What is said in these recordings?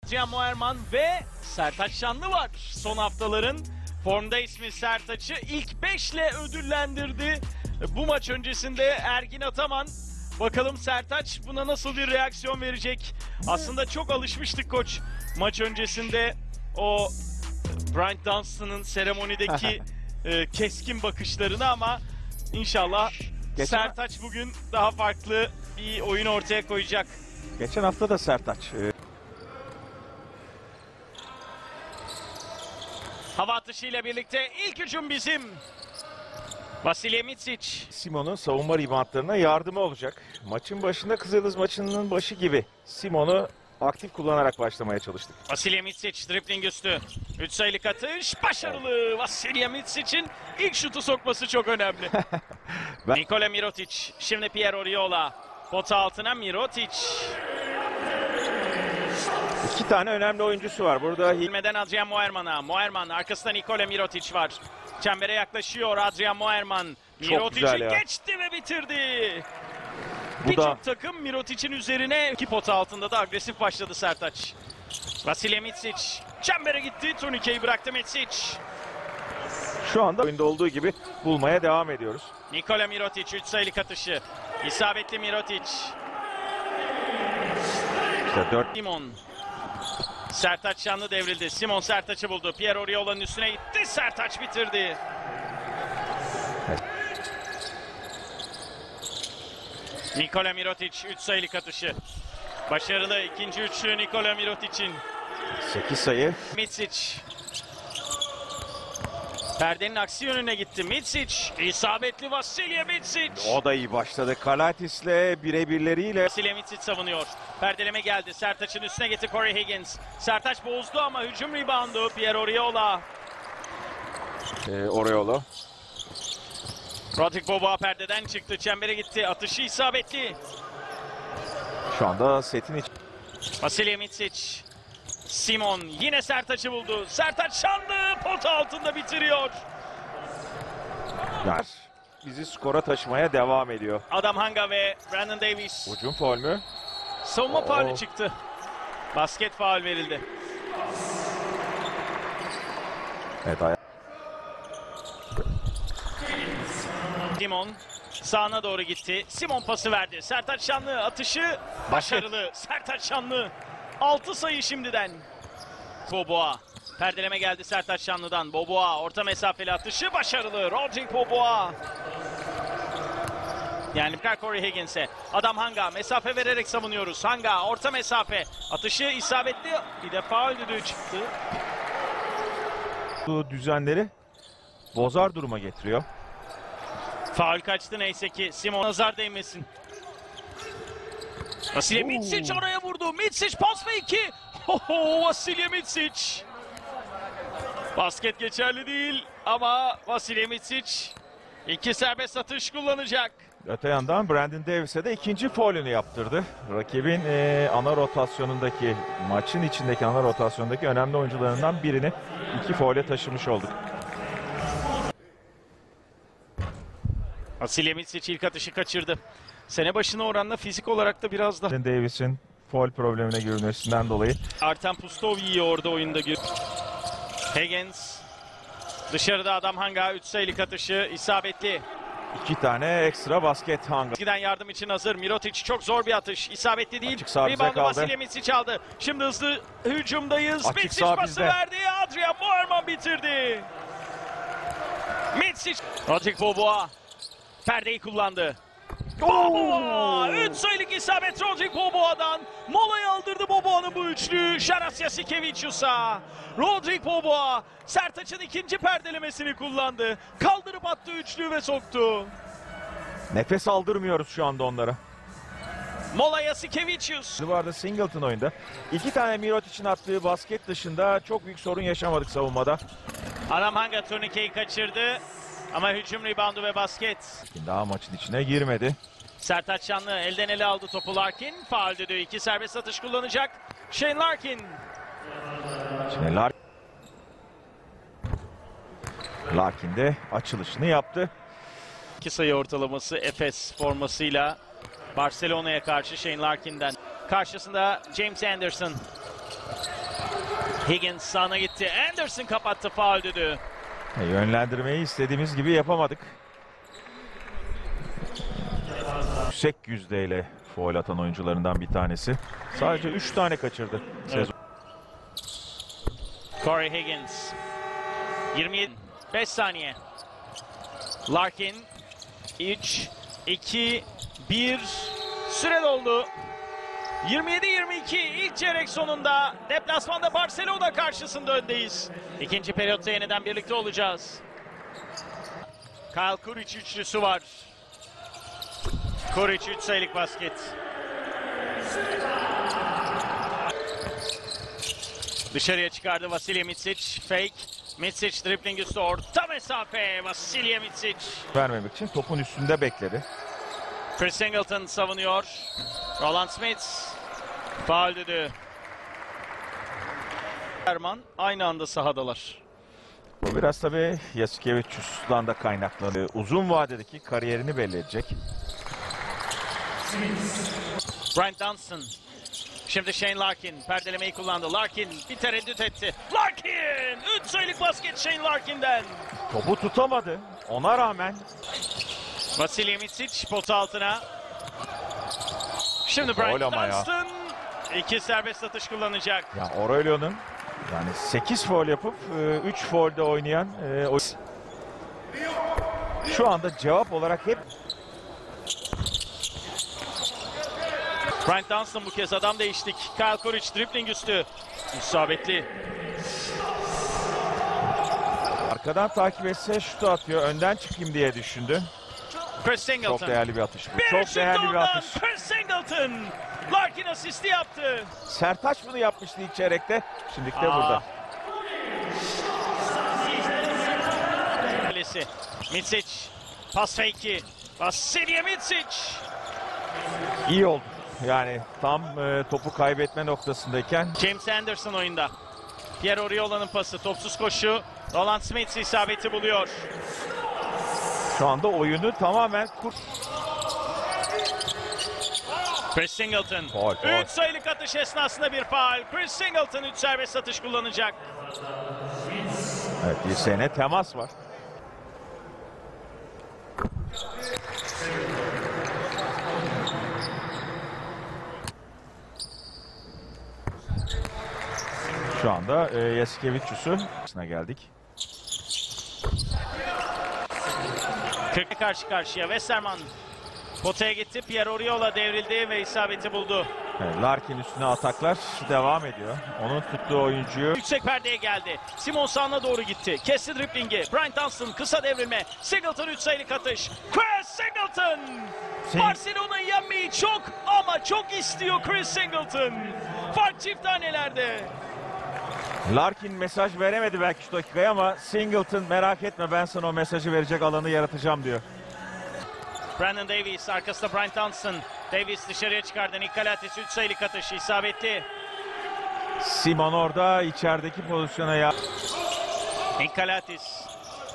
Adrian Moerman ve Sertaç Şanlı var. Son haftaların formda ismi Sertaç'ı ilk 5 ile ödüllendirdi. Bu maç öncesinde Ergin Ataman. Bakalım Sertaç buna nasıl bir reaksiyon verecek? Aslında çok alışmıştık koç maç öncesinde o Bryant Dunstan'ın seremonideki keskin bakışlarını, ama inşallah Sertaç bugün daha farklı bir oyun ortaya koyacak. Geçen hafta da Sertaç. Hava atışıyla birlikte ilk hücum bizim. Vasilij Micic. Simon'un savunma reboundlarına yardımı olacak. Maçın başında Kızıldız maçının başı gibi Simon'u aktif kullanarak başlamaya çalıştık. Vasilij Micic dribbling üstü. 3 sayılık atış başarılı. Vasilij Micic'in ilk şutu sokması çok önemli. Nikola Mirotic. Şimdi Pierre Oriola. Pota altına Mirotic. İki tane önemli oyuncusu var burada. Hilmeden Adrian Moerman'a. Moerman arkasında Nikola Mirotic var. Çembere yaklaşıyor Adrian Moerman. Mirotic'i geçti ve bitirdi. Birçok takım Mirotic'in üzerine, iki pota altında da agresif başladı Sertaç. Vasilij Micic çembere gitti. Turnikeyi bıraktı Micic. Şu anda oyunda olduğu gibi bulmaya devam ediyoruz. Nikola Mirotic 3 sayılık atışı. İsabetli Mirotic. İşte 4. Simon. Sertaç Şanlı devrildi. Simon Sertaç'ı buldu. Pierre Oriola'nın üstüne gitti. Sertaç bitirdi. Nikola Mirotic 3 sayılık atışı. Başarılı ikinci üçlü Nikola Mirotic'in. 8 sayı. Micic. Perdenin aksi yönüne gitti. Micic. İsabetli Vasilij Micic. O da iyi başladı. Kalatis'le birebirleriyle. Vasilij Micic savunuyor. Perdeleme geldi. Sertaç'ın üstüne gitti Corey Higgins. Sertaç bozdu ama hücum reboundu Pierre Oriola. Oriola. Rodrik Boboa perdeden çıktı. Çembere gitti. Atışı isabetli. Şu anda setin iç. Vasilij Micic. Simon yine Sertaç'ı buldu. Sertaç Şanlı pota altında bitiriyor. Bizi skora taşımaya devam ediyor. Adam Hanga ve Brandon Davis. Hücum faul mü? Savunma faulü çıktı. Basket faul verildi. Evet, Simon sağına doğru gitti. Simon pası verdi. Sertaç Şanlı atışı başarılı. Sertaç Şanlı 6 sayı şimdiden. Boboa. Perdeleme geldi Sertaç Şanlı'dan. Boboa orta mesafeli atışı başarılı. Rodrik Boboa. Yani Corey Higgins'e. Adam Hanga mesafe vererek savunuyoruz. Hanga orta mesafe. Atışı isabetli. Bir de faul düdüğü çıktı. Bu düzenleri bozar duruma getiriyor. Faul kaçtı neyse ki. Simon nazar değmesin. Vasilij Micic oraya vurdu. Micic pas ve 2. Vasilij Micic. Basket geçerli değil ama Vasilij Micic 2 serbest atış kullanacak. Öte yandan Brandon Davis'e de ikinci faulünü yaptırdı. Rakibin ana rotasyonundaki, maçın içindeki ana rotasyondaki önemli oyuncularından birini 2 faule taşımış olduk. Vasilij Micic ilk atışı kaçırdı. Sene başına oranla fizik olarak da biraz da. Davis'in faul problemine girmesinden dolayı. Artem Pustovi'yi orada oyunda gir. Higgins. Dışarıda Adam Hanga 3 sayılık atışı isabetli. 2 tane ekstra basket Hanga. Giden yardım için hazır. Mirotic çok zor bir atış. İsabetli değil. Reboundu Vasilij Micic aldı. Şimdi hızlı hücumdayız. Micic pası bizde. verdi. Adrian Moerman bitirdi. Micic. Rodrik Boboa. Perdeyi kullandı. Boboa! 3 sayılık isabet Rodrik Boboa'dan. Molayı aldırdı Boboa'nın bu üçlü. Şaras Jasikevicius'a. Rodrik Boboa Sertaç'ın ikinci perdelemesini kullandı. Kaldırıp attı üçlü ve soktu. Nefes aldırmıyoruz şu anda onlara. Mola Jasikevicius. Bu arada Singleton oyunda. 2 tane Mirotic'in attığı basket dışında çok büyük sorun yaşamadık savunmada. Adam Hanga turnikeyi kaçırdı. Ama hücum reboundu ve basket. Daha maçın içine girmedi. Sertaç Şanlı elden ele aldı topu. Larkin faul düdüğü. 2 serbest atış kullanacak. Shane Larkin. Şimdi Larkin de açılışını yaptı. 2 sayı ortalaması Efes formasıyla Barcelona'ya karşı Shane Larkin'den. Karşısında James Anderson. Higgins sağına gitti. Anderson kapattı, faul düdüğü. Yönlendirmeyi istediğimiz gibi yapamadık. Yüksek yüzdeyle faul atan oyuncularından bir tanesi. Sadece 3 tane kaçırdı sezon. Corey Higgins. 27. 5 saniye. Larkin. 3, 2, 1. Süre doldu. 27-22 ilk çeyrek sonunda deplasmanda Barcelona karşısında öndeyiz. İkinci periyotta yeniden birlikte olacağız. Kyle Kuric üçlüsü var. Kuric 3 sayılık basket. Dışarıya çıkardı Vasilije Micic. Fake. Micic dribbling üstü, orta mesafe. Vasilije Micic. Vermemek için topun üstünde bekledi. Chris Singleton savunuyor. Roland Smith. Faul düdüğü. Erman aynı anda sahadalar. Bu biraz tabii Jasikevicius'dan da kaynaklanıyor. Uzun vadedeki kariyerini belli edecek. Bryant Dunstan. Şimdi Shane Larkin perdelemeyi kullandı. Larkin bir tereddüt etti. Larkin! 3 sayılık basket Shane Larkin'den. Topu tutamadı. Ona rağmen Vasilije Micic potu altına. Şimdi Faul Bryant ama ya. Dunstan 2 serbest atış kullanacak. ya Aurelio'nun yani 8 faul yapıp 3 faulde oynayan şu anda cevap olarak hep Bryant Dunstan bu kez adam değiştik. Kyle Kuric dribbling üstü. İsabetli. arkadan takip etse şutu atıyor. Önden çıkayım diye düşündü. Chris Singleton. Çok değerli bir atış bu. Bir Çok şut değerli bir ondan. atış. Chris Singleton. Larkin asisti yaptı. Sertaç bunu yapmıştı ilk çeyrekte. Şimdilik de burada. Kalesi. Micic. Pas fake'i. Vasilije Micic. İyi oldu. Yani tam topu kaybetme noktasındayken James Anderson oyunda. Pierre Oriola'nın pası. Topsuz koşu. Roland Smith isabeti buluyor. şu anda oyunu tamamen Chris Singleton. Faul, faul. 3 sayılık atış esnasında bir faul. Chris Singleton 3 serbest atış kullanacak. Evet, bir sene temas var. Şu anda Jasikevicius'un geldik. 40'a karşı karşıya. Westerman potaya gitti. Pierre Oriola devrildi ve isabeti buldu. Evet, Larkin üstüne ataklar devam ediyor. Onun tuttuğu oyuncuyu Yüksek perdeye geldi. Simon sağına doğru gitti. Kesti driblingi. Bryant Dunstan kısa devrilme. Singleton 3 sayılık atış. Chris Singleton! Barcelona'yı yenmeyi çok ama çok istiyor Chris Singleton. Fark çift tanelerde. Larkin mesaj veremedi belki şu dakikaya ama Singleton merak etme ben sana o mesajı verecek alanı yaratacağım diyor. Brandon Davis arkasında Bryant Dunstan. Davis dışarıya çıkardı. Nikolatis 3 sayılık atış isabetli. Simon orada içerideki pozisyona ya. Nikolatis.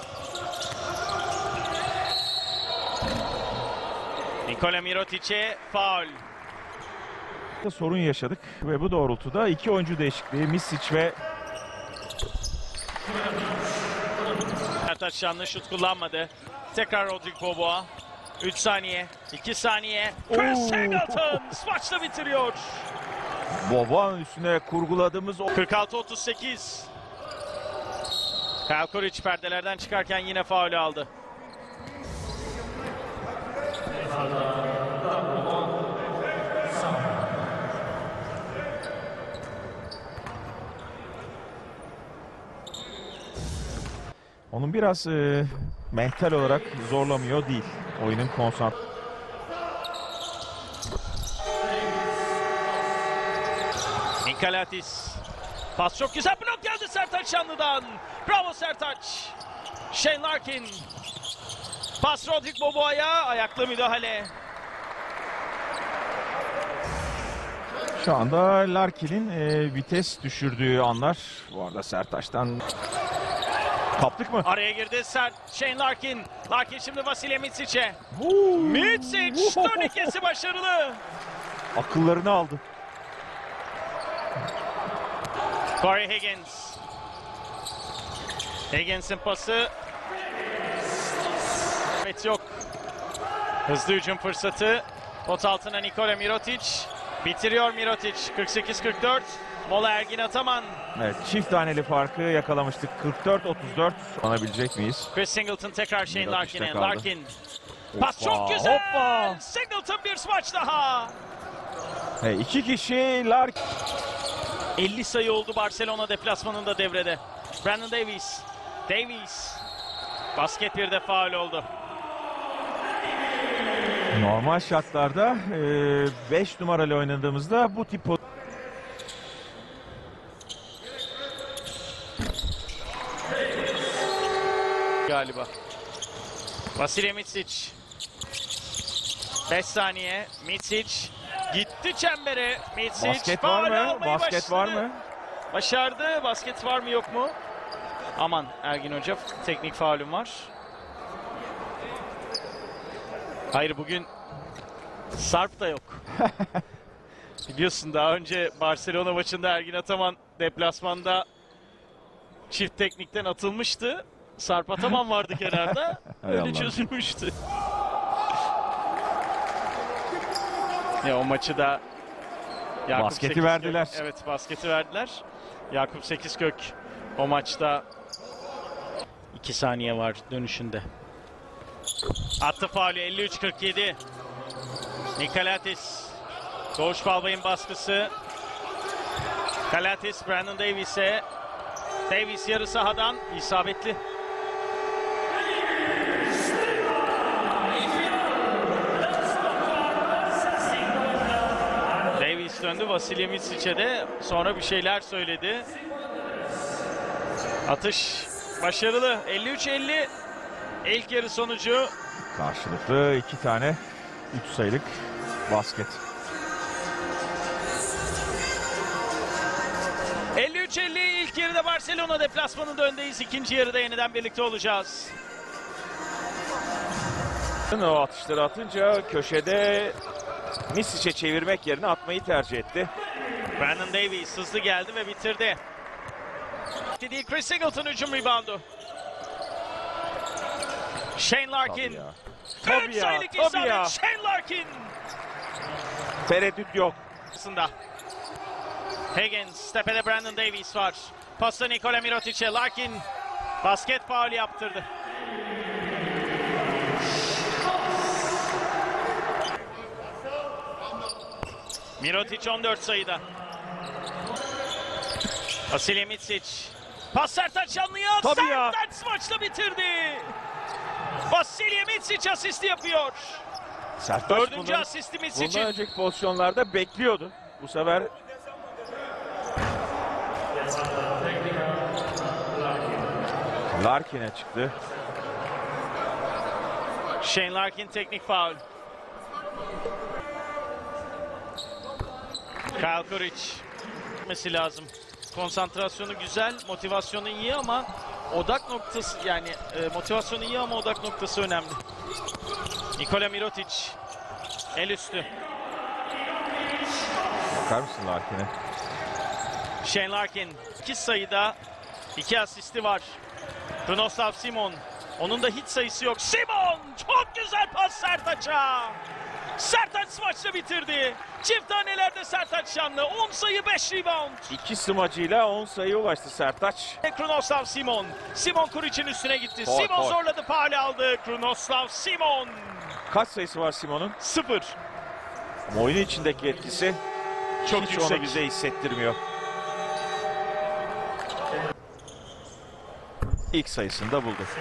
Nikola Mirotic'e faul. Sorun yaşadık ve bu doğrultuda iki oyuncu değişikliği Micic ve Sertaç Şanlı şut kullanmadı. Tekrar Rodrigo Boboa. 3 saniye, 2 saniye. Chris Singleton maçta bitiriyor. Boboa'nın üstüne kurguladığımız 46-38. Kyle Kuric perdelerden çıkarken yine faulü aldı. onun biraz mental olarak zorlamıyor değil. Oyunun konsantre. Nikolatis. Pas çok güzel, blok geldi Sertaç Şanlı'dan. Bravo Sertaç. Shane Larkin. Pas Rodrigo Boboa'ya, ayaklı müdahale. Şu anda Larkin'in vites düşürdüğü anlar. Bu arada Sertaç'tan kaptık mı? Araya girdi Shane Larkin. Larkin şimdi Vasilije Micic'e. Micic turnikesi başarılı. Akıllarını aldı. Corey Higgins. Higgins'in pası. Evet, yok. Hızlı hücum fırsatı. Pot altına Nikola Mirotic. Bitiriyor Mirotic. 48-44. Mola Ergin Ataman. Evet, çift taneli farkı yakalamıştık. 44-34 alabilecek miyiz? Chris Singleton tekrar Shane Mirotic'te Larkin'e. kaldı. Larkin. Pas Hoppa, çok güzel. hoppa. Singleton bir smaç daha. İki kişi Larkin. 50 sayı oldu Barcelona deplasmanında devrede. Brandon Davies. Davies. Basket bir de faul oldu. Normal şartlarda 5 numaralı oynadığımızda bu tip Galiba. Vasilij Micic. 5 saniye. Micic gitti çembere. Micic basket var faul mı? almayı Basket var başladı. mı? Başardı. Basket var mı yok mu? Aman Ergin Hoca, teknik faulüm var. Hayır, bugün Sarp da yok. Biliyorsun daha önce Barcelona maçında Ergin Ataman deplasmanda çift teknikten atılmıştı. Sarp Ataman vardı kenarda. Hay Öyle Allah. çözülmüştü. Ya o maçı da Yakup Basketi Sekizkök- verdiler. Evet, basketi verdiler. Yakup Sekizkök o maçta 2 saniye var dönüşünde. Attı faulü. 53-47. Nikolatis. Doğuş Balbay'ın baskısı. Kalatis Brandon Davies'e. Davies yarı sahadan isabetli. Davies döndü Vasilij Micic'e de sonra bir şeyler söyledi. Atış başarılı. 53-50 ilk yarı sonucu. Karşılıklı 2 tane 3 sayılık basket. 53-50 ilk yarıda Barcelona deplasmanında öndeyiz. İkinci yarıda yeniden birlikte olacağız. O atışları atınca köşede Misic'e çevirmek yerine atmayı tercih etti. Brandon Davies hızlı geldi ve bitirdi. Dediği Chris Singleton hücum reboundu. Shane Larkin. Tabii Üç ya, sayılık tabii isabet. ya. Shane Larkin. Tereddüt yok. Aslında. Higgins, tepede Brandon Davies var. Pası Nikola Mirotic'e. Larkin basket faulü yaptırdı. Mirotic 14 sayıda. Vasilij Micic. Pas Sertaç Şanlı'ya. Tabii ya. Sertaç maçla bitirdi. Vasilij Micic asist yapıyor. Sertaç Dördüncü asisti Misic'in. bundan önceki pozisyonlarda bekliyordu. Bu sefer Larkin'e çıktı. Shane Larkin teknik faul. Kyle Kuric gitmesi lazım. Konsantrasyonu güzel, motivasyonu iyi ama odak noktası, yani motivasyonu iyi ama odak noktası önemli. Nikola Mirotic el üstü. Bakar mısın Larkin'e? Shane Larkin 2 sayıda 2 asisti var. Krunoslav Simon. Onun da hiç sayısı yok. Simon! Çok güzel pas Sertaç'a. Sertaç maçla bitirdi. Çift tanelerde Sertaç Şanlı. 10 sayı 5 rebound. 2 smacıyla 10 sayıya ulaştı Sertaç. Krunoslav Simon. Simon Kuric'in üstüne gitti. Faul, Simon faul. zorladı, faul aldı. Krunoslav Simon. Kaç sayısı var Simon'un? 0. Ama oyunun içindeki etkisi Çok hiç yüksek. onu bize hissettirmiyor. İlk sayısını da buldu.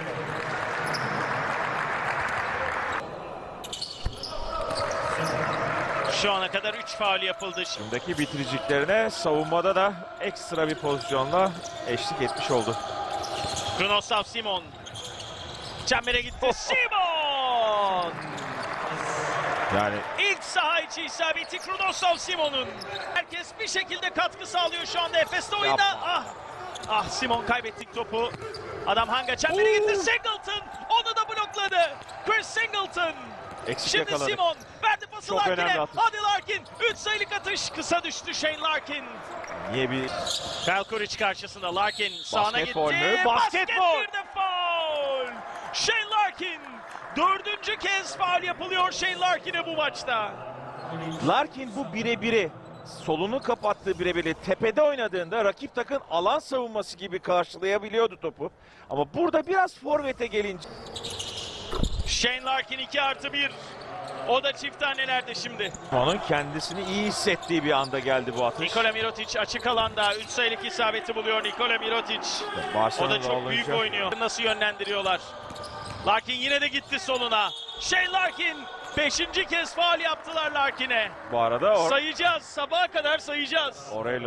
Şu ana kadar 3 faul yapıldı. Şimdiki bitiriciklerine savunmada da ekstra bir pozisyonla eşlik etmiş oldu. Krunoslav Simon. Çembere gitti. Simon! Yani İlk saha içi isabeti Krunoslav Simon'un. Herkes bir şekilde katkı sağlıyor şu anda Efes'te oyunda. Yapma. Ah Simon, kaybettik topu. Adam Hanga çembere gitti. Singleton onu da blokladı. Chris Singleton. eksik Şimdi yakaladı. Simon verdi pası Çok önemli Larkin'e. atış. Hadi Larkin. 3 sayılık atış. Kısa düştü Shane Larkin. Niye bir Kyle Kuric karşısında. Larkin sağına Basket gitti. faul mü? Basket Basketbol! bir de faul. Shane Larkin. 4. kez faul yapılıyor Shane Larkin'e bu maçta. Larkin bu birebiri solunu kapattığı birebiri tepede oynadığında rakip takım alan savunması gibi karşılayabiliyordu topu. Ama burada biraz forvete gelince Shane Larkin 2+1. O da çift tanelerde şimdi. onun kendisini iyi hissettiği bir anda geldi bu atış. Nikola Mirotic açık alanda 3 sayılık isabeti buluyor Nikola Mirotic. O Barcelona da çok büyük olunca- oynuyor. Nasıl yönlendiriyorlar? Larkin yine de gitti soluna. Shane Larkin 5. kez faul yaptılar Larkin'e. Bu arada Sayacağız. Sabaha kadar sayacağız. orayla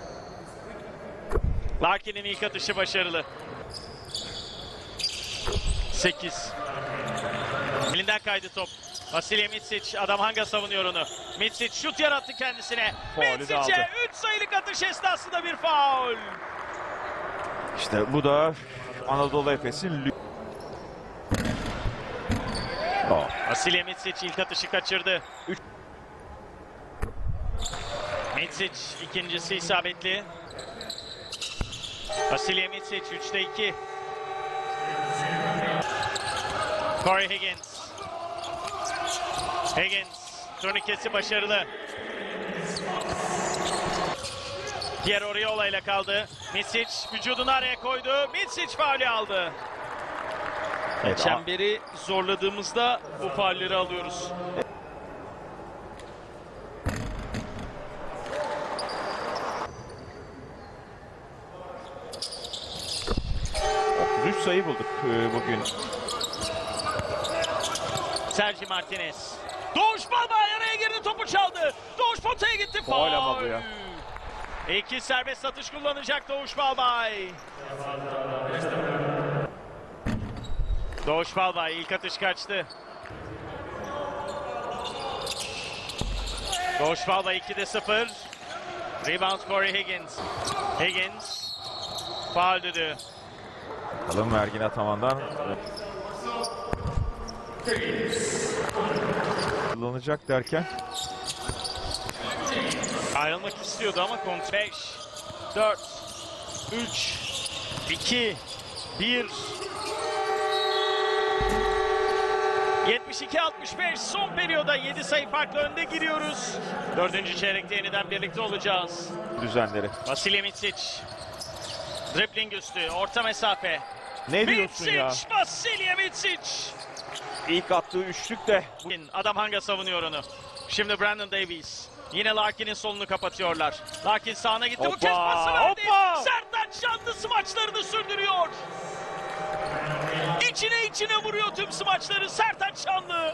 Larkin'in ilk atışı başarılı. 8. Elinden kaydı top. Vasilij Micic, Adam Hanga savunuyor onu. Micic şut yarattı kendisine. Faulü de Micic'e aldı. 3 sayılık atış esnasında bir faul. işte bu da Anadolu Efes'in Vasilij Micic ilk atışı kaçırdı. Micic ikincisi isabetli. Vasilij Micic 3'te 2. Corey Higgins. Higgins turnikesi başarılı. Pierre Oriola ile kaldı. Micic vücudunu araya koydu. Micic faulü aldı. Evet, Çemberi zorladığımızda bu faulleri alıyoruz. 3 sayı bulduk bugün. Sergi Martinez. Doğuş Balbay araya girdi, topu çaldı. Doğuş potaya gitti. Faul ama bu ya. 2 serbest atış kullanacak Doğuş Balbay. Doğuş Balbay ilk atış kaçtı. Doğuş Balbay 2'de 0. Rebound Corey Higgins. Higgins faul düdüğü. Bakalım Ergin Ataman'dan kullanacak derken Ayrılmak istiyordu ama kontrol. 5, 4, 3, 2, 1. 72-65 son periyoda 7 sayı farklı önde giriyoruz. 4. çeyrekte yeniden birlikte olacağız. düzenleri. Vasilij Micic. Dribbling üstü, orta mesafe. Ne diyorsun ya? Micic, Vasilij Micic. İlk attığı üçlük de Adam Hanga savunuyor onu. Şimdi Brandon Davies. Yine Larkin'in solunu kapatıyorlar. Larkin sağına gitti. Bu Hoppa, kez pası verdi. hoppa! Sertaç Şanlı smaçlarını sürdürüyor. İçine vuruyor tüm smaçları Sertaç Şanlı.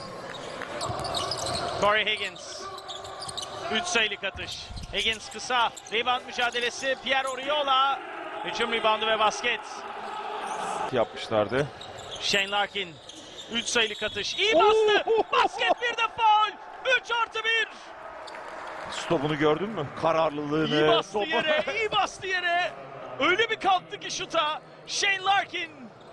Corey Higgins. 3 sayılık atış. Higgins kısa. Rebound mücadelesi. Pierre Oriola. Hücum reboundu ve basket. yapmışlardı. Shane Larkin. 3 sayılık atış. İyi bastı. Basket bir de faul. 3+1. Stopunu gördün mü? Kararlılığını. İyi bastı topa- yere. İyi bastı yere. Öyle bir kalktı ki şuta. Shane Larkin.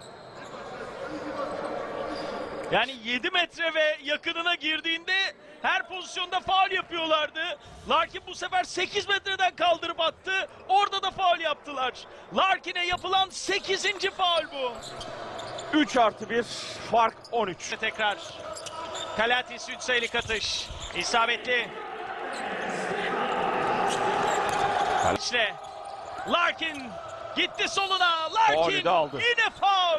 Yani 7 metre ve yakınına girdiğinde her pozisyonda faul yapıyorlardı. Larkin bu sefer 8 metreden kaldırıp attı. Orada da faul yaptılar. Larkin'e yapılan 8. faul bu. 3+1 fark 13. Tekrar. Kalatis 3 sayılık atış. İsabetli. İşte Larkin gitti soluna. Faulü Larkin de aldı. yine faul.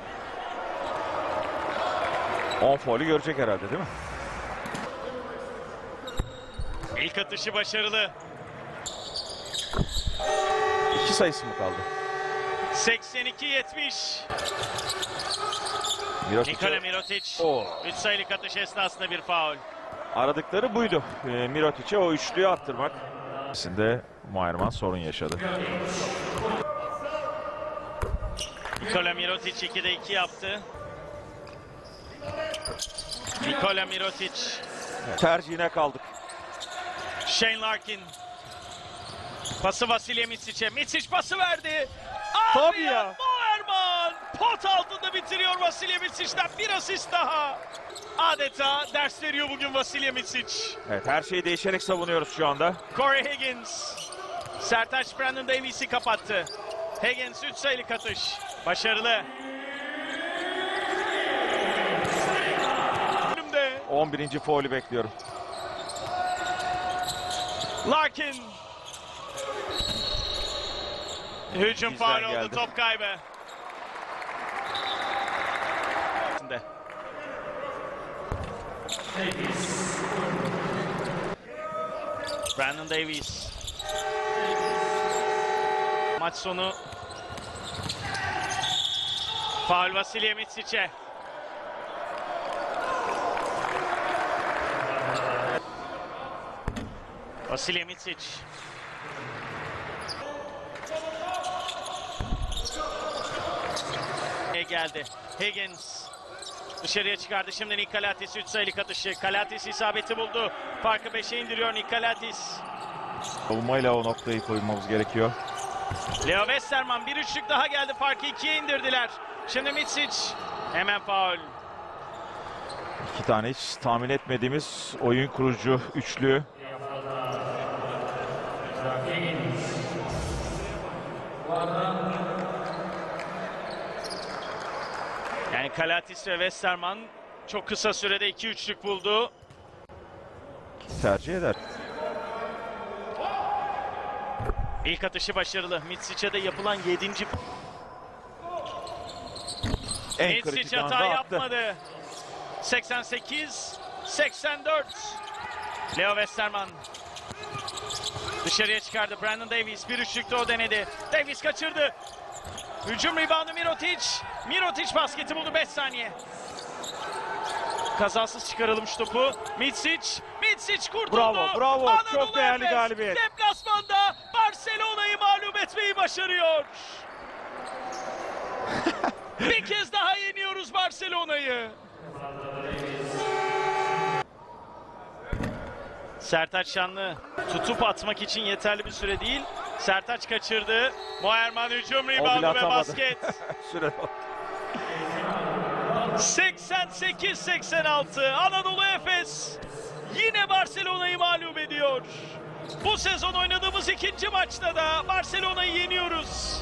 10 faulü görecek herhalde değil mi? İlk atışı başarılı. 2 sayısı mı kaldı? 82-70. Nikola Mirotic. O 3 sayılık atış esnasında bir faul. aradıkları buydu. Mirotic'e o üçlüyü attırmak. İkisinde Mayerman sorun yaşadı. Nikola Mirotic 2'de 2 yaptı. Nikola Mirotic. Tercihine kaldık. Shane Larkin. Pası Vasilij Micic'e. Micic pası verdi. Tabii ya. Moerman pot altında bitiriyor Vasilij Micic'ten bir asist daha. Adeta ders veriyor bugün Vasilij Micic. Evet, her şeyi değişerek savunuyoruz şu anda. Corey Higgins. Sertaç Brandon Davies'i kapattı. Higgins 3 sayılık atış. Başarılı. Önümde 11. faulü bekliyorum. Larkin. Hücum Bizden faul oldu, geldi. top kaybı. Brandon Davies. Maç sonu faul Vasilije Micic'e. Vasilije Micic. Geldi. Higgins dışarıya çıkardı. Şimdi Nikolatis 3 sayılık atışı. Kalatis isabeti buldu. Farkı 5'e indiriyor Nikolatis. Savunmayla o noktayı koymamız gerekiyor. Leo Westerman bir üçlük daha geldi. Farkı 2'ye indirdiler. Şimdi Micic. Hemen faul. 2 tane hiç tahmin etmediğimiz oyun kurucu üçlü. Yani Kalatis ve Westerman çok kısa sürede 2 üçlük buldu. Tercih eder. İlk atışı başarılı. Micic'e de yapılan 7. En kritik Micic anda hata attı. yapmadı. 88-84. Leo Westerman dışarıya çıkardı. Brandon Davies bir üçlükte o denedi. Davies kaçırdı. Hücum reboundu Mirotic. Mirotic basketi buldu 5 saniye. Kazasız çıkarılmış topu. Micic kurtuldu. Bravo, bravo. Anadolu Çok değerli Efes galibiyet. deplasmanda Barcelona'yı mağlup etmeyi başarıyor. Bir kez daha yeniyoruz Barcelona'yı. Sertaç Şanlı tutup atmak için yeterli bir süre değil. Sertaç kaçırdı. Moerman hücum O bile reboundu ve atamadı. basket. Süre. 88-86 Anadolu Efes yine Barcelona'yı mağlup ediyor. Bu sezon oynadığımız 2. maçta da Barcelona'yı yeniyoruz.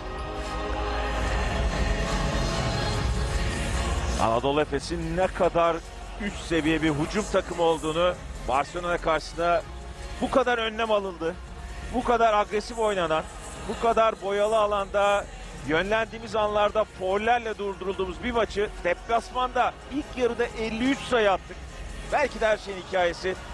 Anadolu Efes'in ne kadar üst seviye bir hücum takımı olduğunu, Barcelona karşısında bu kadar önlem alındı, bu kadar agresif oynanan, bu kadar boyalı alanda yönlendiğimiz anlarda faullerle durdurulduğumuz bir maçı deplasmanda ilk yarıda 53 sayı attık. Belki de her şeyin hikayesi